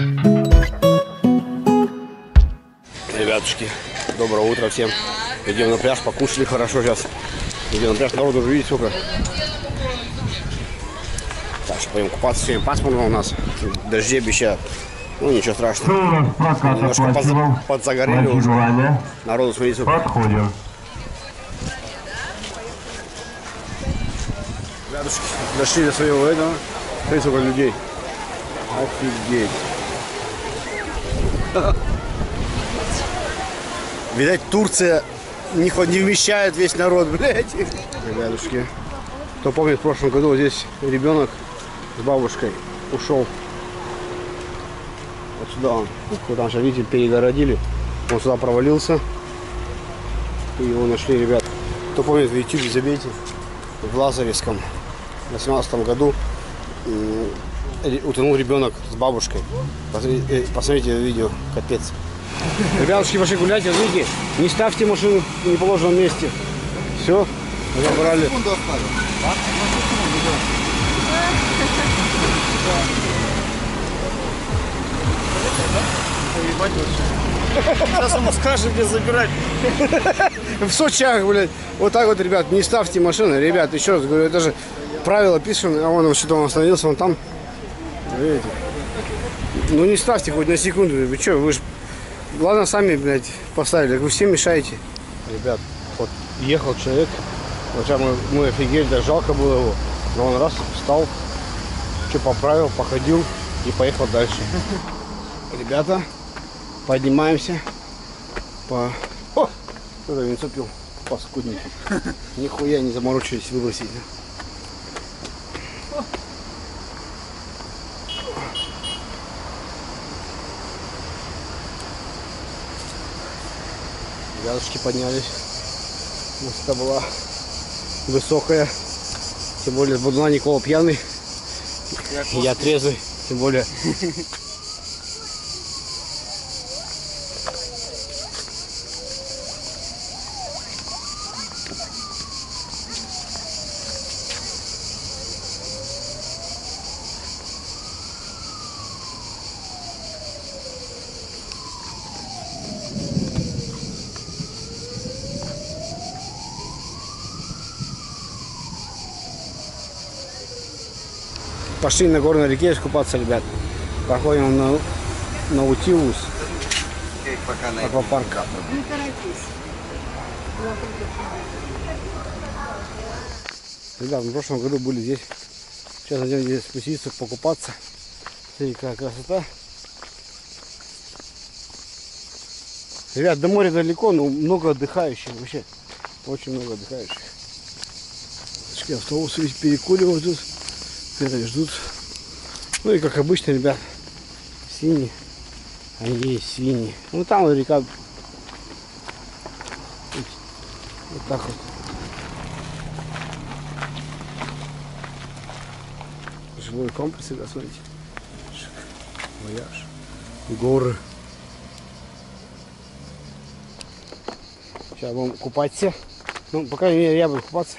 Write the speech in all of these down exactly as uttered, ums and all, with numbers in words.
Ребятушки, доброе утро всем. Идем на пляж, покушали хорошо сейчас. Идем на пляж, народу уже видите сколько. Так что пойдем купаться. Сегодня пасмурно у нас. Дожди обещают. Ну ничего страшного. Немножко под, подзагорели уже. Народу смотрите сколько. Подходим. Ребятушки, дошли до своего этого. Смотрите сколько людей. Офигеть. Видать, Турция не, не вмещает весь народ, блядь. Ребятушки, кто помнит, в прошлом году здесь ребенок с бабушкой ушел. Вот сюда он. Вот там, сейчас, видите, перегородили. Он сюда провалился. И его нашли, ребят. Кто помнит, в ютубе забейте. В Лазаревском в восемнадцатом году утонул ребенок с бабушкой. Посмотрите, посмотрите видео, капец. Ребятушки, пошли гулять, видите, не ставьте машину в неположенном месте. Все, забрали. Сейчас ему скажет, где забирать. В Сочах, блядь. Вот так вот, ребят, не ставьте машины. Ребят, еще раз говорю, это же правила пишем. А вон что-то он остановился, он там. Видите? Ну не ставьте хоть на секунду. Вы что, вы же... Ладно, сами, блядь, поставили. Вы все мешаете. Ребят, вот ехал человек. Вот сейчас мы, мы офигели, даже жалко было его. Но он раз встал, что поправил, походил и поехал дальше. Ребята, поднимаемся по... О! Кто-то венцо пил, паскудники. Нихуя не заморочились выбросить. Рядышки поднялись. Высота была высокая. Тем более с Бодуна Никола пьяный. Я, я трезвый. Тем более. Пошли на горной реке искупаться, ребят. Проходим на Наутилус. Аквапарк. Не торопись. Ребят, в прошлом году были здесь. Сейчас идем здесь спуститься, покупаться. Смотрите, какая красота. Ребят, до моря далеко, но много отдыхающих вообще. Очень много отдыхающих. Автобусы ведь перекуривают тут. Это ждут. Ну и как обычно, ребят, свиньи. Они есть свиньи. Ну там вот река. Вот так вот. Жилой комплекс, ребят, смотрите. Вояж. Горы. Сейчас будем купаться. Ну, по крайней мере, я буду купаться.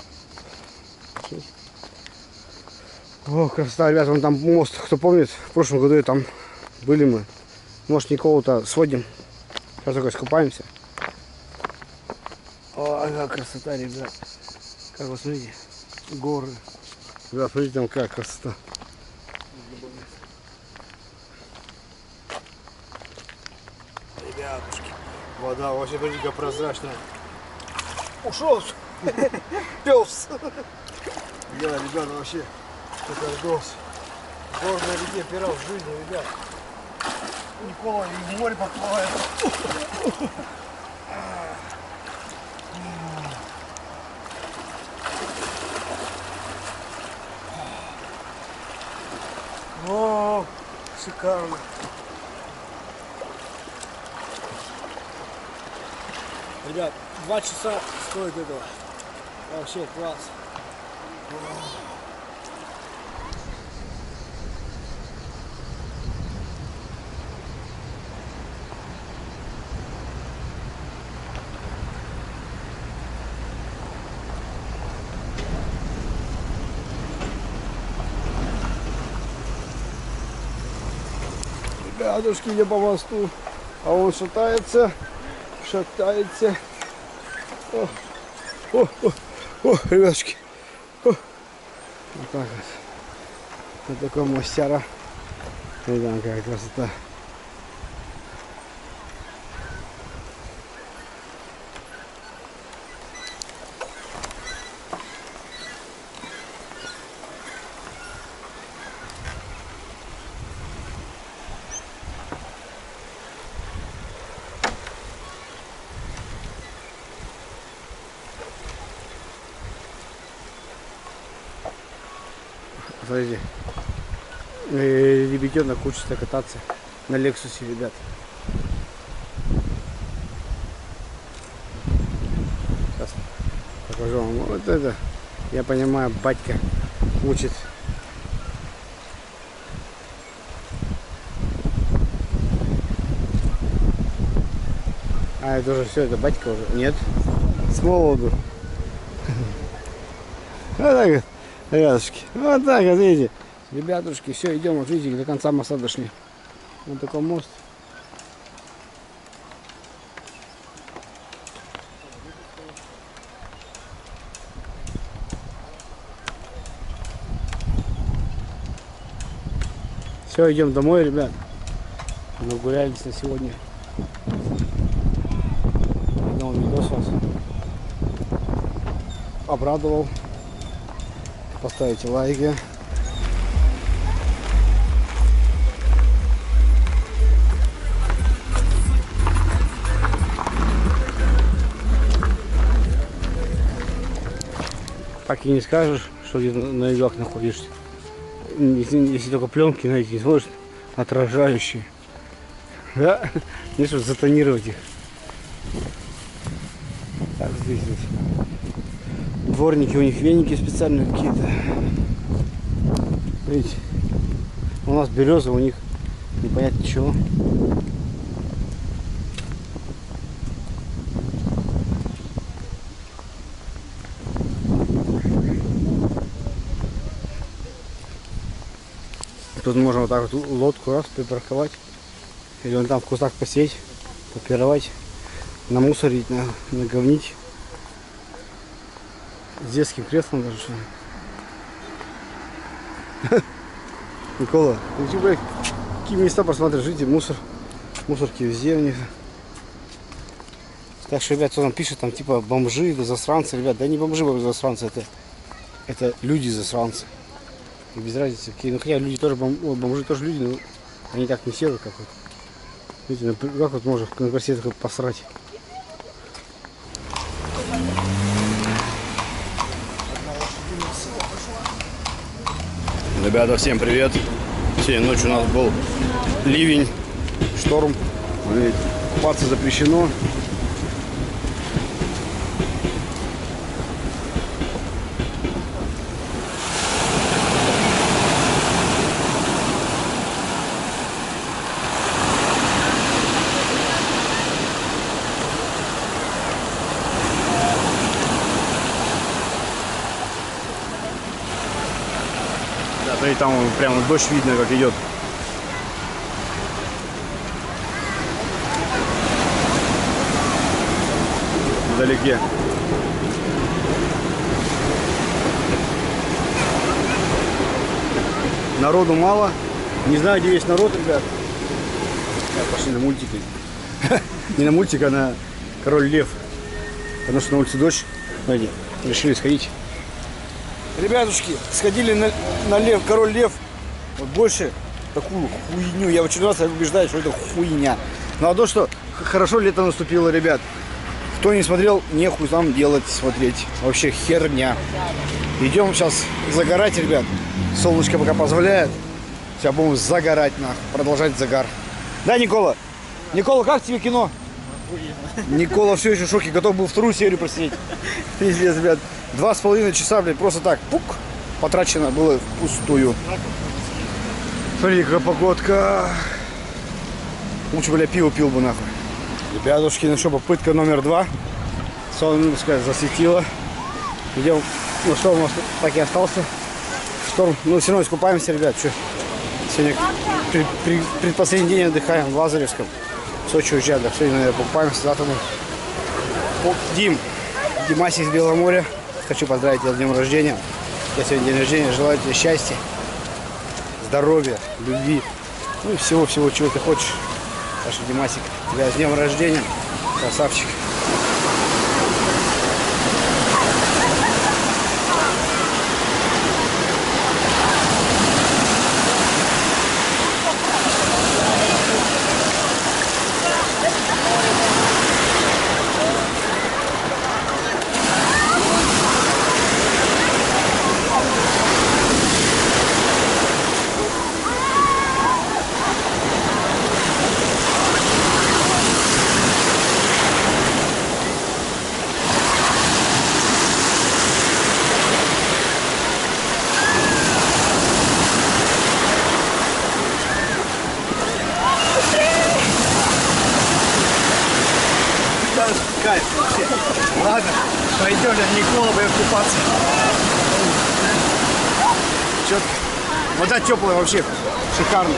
О, красота, ребята, вон там мост, кто помнит, в прошлом году там были мы. Может, Николу-то сводим. Сейчас только искупаемся. О, какая красота, ребят. Как вы смотрите, горы. Ребят, смотрите, там какая красота. Ребятушки, вода вообще, смотрите, прозрачная. Ушел! Пес! Я, ребята, вообще... Это дос. Город на реке первый раз в жизни, ребят. Никола и в море подплывает. О, шикарно. Ребят, два часа стоит этого. Вообще класс. Ребятушки, идем по мосту. А он шатается. Шатается. О, о, о, о, ребятушки. О. Вот так вот. Вот такой мастера. Видно, какая красота. Смотрите, ребятенок учится кататься на Лексусе, ребят. Сейчас покажу вам. Вот это, я понимаю, батька учит. А, это уже все, это батька уже. Нет, с молоду. Вот так вот. Ребятушки, вот так вот, видите, ребятушки, все, идем, вот видите, до конца моста дошли. Вот такой мост. Все, идем домой, ребят. Нагулялись на сегодня. Одного видос вас обрадовал. Поставите лайки. Так и не скажешь, что где-то на играх находишься. Если, если только пленки на эти не смотришь, отражающие. Да? Не что затонировать их. Так, здесь, здесь. Дворники, у них веники специальные какие-то. Видите, у нас береза, у них непонятно чего. Тут можно вот так вот лодку раз припарковать. Или вон там в кустах посеять, попировать, намусорить, наговнить. С детским креслом даже. Никола, ну блядь, какие места посмотришь, видите, мусор. Мусорки везде у них. Так что, ребят, кто там пишет, там типа бомжи, да засранцы, ребят, да не бомжи, засранцы, это, это люди засранцы. И без разницы какие. Ну хотя люди тоже бом... бомжи тоже люди, но они так не серы, как вот. Видите, ну, как вот можно на красоте такой посрать. Ребята, всем привет! Сегодня ночью у нас был ливень, шторм. Купаться запрещено. И там прямо дождь видно, как идет. Вдалеке. Народу мало. Не знаю, где есть народ, ребят. Пошли на мультики. Не на мультик, а на Король Лев. Потому что на улице дождь. Смотрите, решили сходить. Ребятушки, сходили на, на Лев, Король Лев. Вот больше такую хуйню. Я в очередной раз убеждаю, что это хуйня. Ну а то, что хорошо лето наступило, ребят. Кто не смотрел, нехуй там делать, смотреть. Вообще херня. Идем сейчас загорать, ребят. Солнышко пока позволяет. Сейчас будем загорать, нахуй. Продолжать загар. Да, Никола? Никола, как тебе кино? Никола все еще в шоке. Готов был вторую серию просидеть. Пиздец, ребят. Два с половиной часа, блядь, просто так, пук, потрачено было впустую. Смотри, какая погодка. Лучше, бля, пиво пил бы, нахуй. Ребятушки, ну что, попытка номер два. Солнышко засветило. Идем, ну что, у нас так и остался шторм. Ну, все равно искупаемся, ребят, что. Сегодня при, при, предпоследний день отдыхаем в Лазаревском. В Сочи уезжаем. Сегодня, наверное, покупаемся. Завтра мы... Дим. Димасик из Белого моря. Хочу поздравить тебя с днем рождения. Я сегодня день рождения. Желаю тебе счастья, здоровья, любви. Ну и всего-всего, чего ты хочешь. Так что, Димасик, тебя с днем рождения. Красавчик. Кайф. Ладно, пойдем, Никола, будем купаться. Четко. Вода теплая вообще. Шикарно.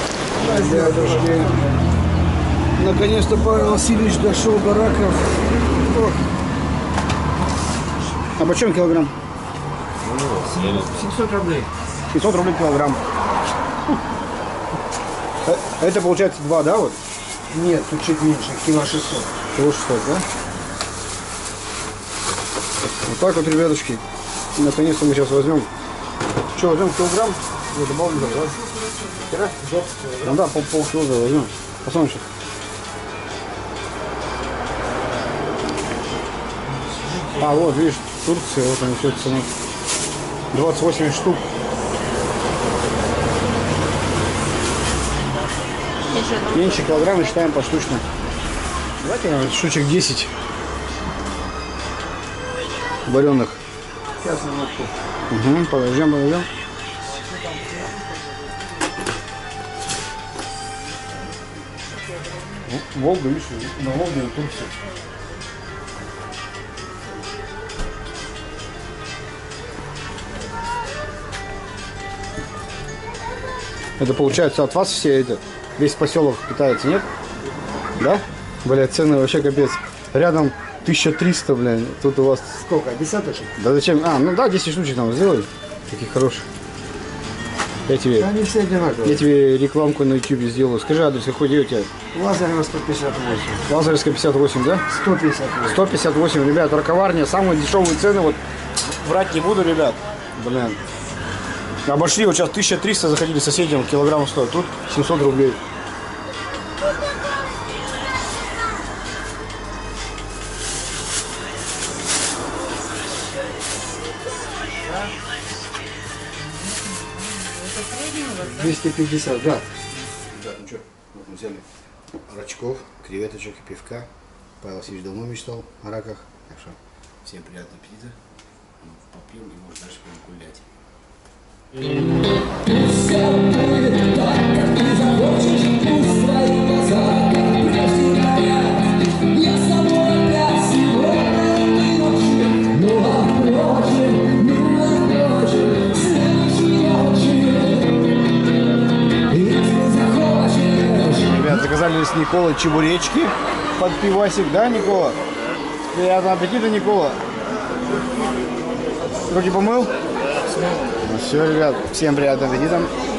Наконец-то Павел Васильевич дошел до раков. А почем килограмм? семьсот рублей. пятьсот рублей килограмм. Это получается два, да, вот? Нет, тут чуть меньше, кило шестьсот. Кило шестьсот, да? Вот так вот, ребятушки. Наконец-то мы сейчас возьмем. Что, возьмем килограмм? Я добавлю, да? Ну да, пол, полкило возьмем. Посмотрим сейчас. А, вот, видишь, Турция, вот они все цены. двадцать восемь штук. Меньше килограмма считаем поштучно. Давайте, наверное, штучек десять вареных. Сейчас на ногу. Угу, подождем, подождем. Волга, видишь, на Волге и Турция. Это получается от вас все это, весь поселок питается, нет? Да? Блядь, цены вообще капец. Рядом тысяча триста, блядь, тут у вас... Сколько? Десяточек? Да зачем? А, ну да, десять штучек там сделай. Таких хороших. Я тебе, Они все одинаковые. я тебе рекламку на ютубе сделаю. Скажи адрес, какой где у тебя? Лазарева сто пятьдесят восемь. Лазаревская пятьдесят восемь, да? сто пятьдесят восемь. сто пятьдесят восемь, ребят, раковарня, самые дешевые цены, вот, врать не буду, ребят. Блин. Обошли, вот сейчас тысяча триста заходили соседям, килограмм стоит, тут семьсот рублей. двести пятьдесят, да. Ребят, ну что, вот мы взяли рачков, креветочек и пивка. Павел Васильевич давно мечтал о раках, так что всем приятного аппетита. Попьем и может дальше будем гулять. Ребят, заказали с Николой чебуречки под пивасик, да, Никола? Приятного аппетита, Никола. Руки помыл? Ну все, ребят, всем приятного аппетита.